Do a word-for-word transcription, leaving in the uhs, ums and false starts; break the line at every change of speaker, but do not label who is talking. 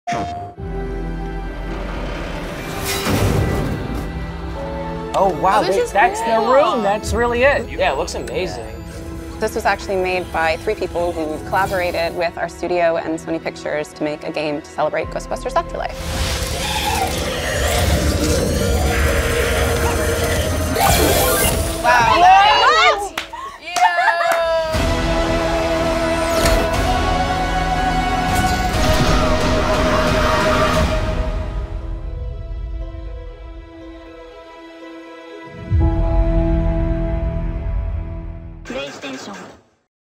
Oh wow,
Oh, this
they-
is
that's the
cool.
room. That's really it. Yeah, it looks amazing.
This was actually made by three people who collaborated with our studio and Sony Pictures to make a game to celebrate Ghostbusters Afterlife.